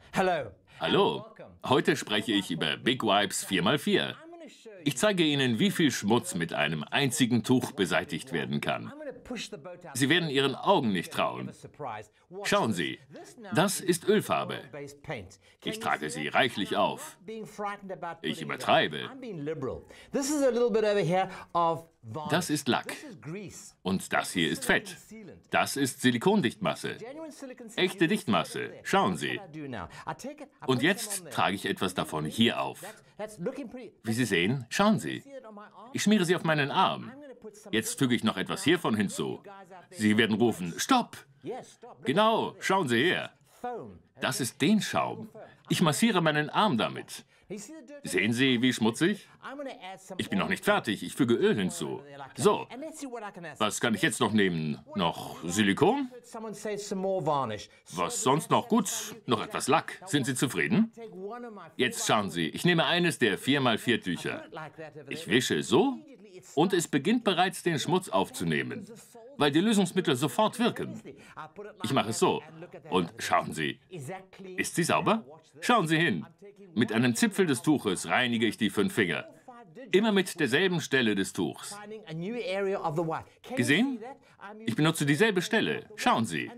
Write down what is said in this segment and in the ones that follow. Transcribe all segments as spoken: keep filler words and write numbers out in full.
Hallo, heute spreche ich über Big Wipes vier mal vier. Ich zeige Ihnen, wie viel Schmutz mit einem einzigen Tuch beseitigt werden kann. Sie werden Ihren Augen nicht trauen. Schauen Sie, das ist Ölfarbe. Ich trage sie reichlich auf. Ich übertreibe. Das ist Lack. Und das hier ist Fett. Das ist Silikondichtmasse. Echte Dichtmasse. Schauen Sie. Und jetzt trage ich etwas davon hier auf. Wie Sie sehen, schauen Sie. Ich schmiere sie auf meinen Arm. Jetzt füge ich noch etwas hiervon hinzu. Sie werden rufen, Stopp! Genau, schauen Sie her. Das ist Dehnschaum. Ich massiere meinen Arm damit. Sehen Sie, wie schmutzig? Ich bin noch nicht fertig. Ich füge Öl hinzu. So, was kann ich jetzt noch nehmen? Noch Silikon? Was sonst noch? Gut, noch etwas Lack. Sind Sie zufrieden? Jetzt schauen Sie, ich nehme eines der vier mal vier Tücher. Ich wische so und es beginnt bereits, den Schmutz aufzunehmen, weil die Lösungsmittel sofort wirken. Ich mache es so. Und schauen Sie, ist sie sauber? Schauen Sie hin. Mit einem Zipfel des Tuches reinige ich die fünf Finger. Immer mit derselben Stelle des Tuchs. Gesehen? Ich benutze dieselbe Stelle. Schauen Sie.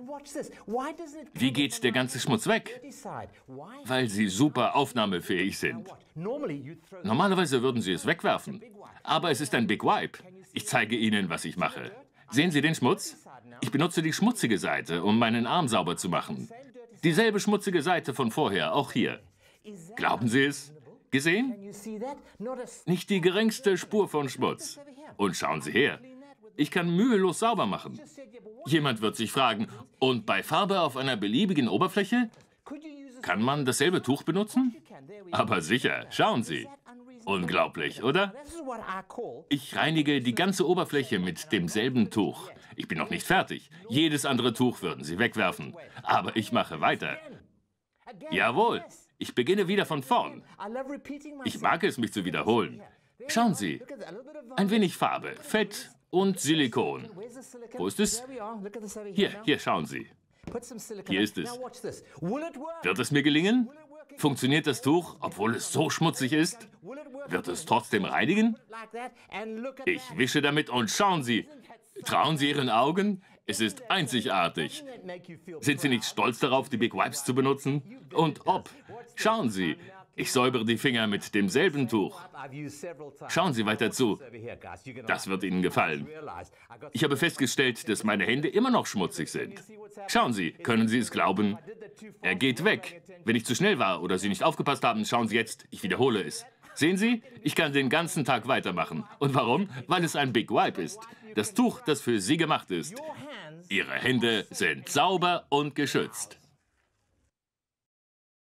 Wie geht der ganze Schmutz weg? Weil sie super aufnahmefähig sind. Normalerweise würden Sie es wegwerfen. Aber es ist ein Big Wipe. Ich zeige Ihnen, was ich mache. Sehen Sie den Schmutz? Ich benutze die schmutzige Seite, um meinen Arm sauber zu machen. Dieselbe schmutzige Seite von vorher, auch hier. Glauben Sie es? Gesehen? Nicht die geringste Spur von Schmutz. Und schauen Sie her. Ich kann mühelos sauber machen. Jemand wird sich fragen, und bei Farbe auf einer beliebigen Oberfläche? Kann man dasselbe Tuch benutzen? Aber sicher, schauen Sie. Unglaublich, oder? Ich reinige die ganze Oberfläche mit demselben Tuch. Ich bin noch nicht fertig. Jedes andere Tuch würden Sie wegwerfen. Aber ich mache weiter. Jawohl, ich beginne wieder von vorn. Ich mag es, mich zu wiederholen. Schauen Sie, ein wenig Farbe, Fett und Silikon. Wo ist es? Hier, hier, schauen Sie. Hier ist es. Wird es mir gelingen? Funktioniert das Tuch, obwohl es so schmutzig ist? Wird es trotzdem reinigen? Ich wische damit und schauen Sie. Trauen Sie Ihren Augen? Es ist einzigartig. Sind Sie nicht stolz darauf, die Big Wipes zu benutzen? Und ob? Schauen Sie. Ich säubere die Finger mit demselben Tuch. Schauen Sie weiter zu. Das wird Ihnen gefallen. Ich habe festgestellt, dass meine Hände immer noch schmutzig sind. Schauen Sie, können Sie es glauben? Er geht weg. Wenn ich zu schnell war oder Sie nicht aufgepasst haben, schauen Sie jetzt, ich wiederhole es. Sehen Sie, ich kann den ganzen Tag weitermachen. Und warum? Weil es ein Big Wipe ist. Das Tuch, das für Sie gemacht ist. Ihre Hände sind sauber und geschützt.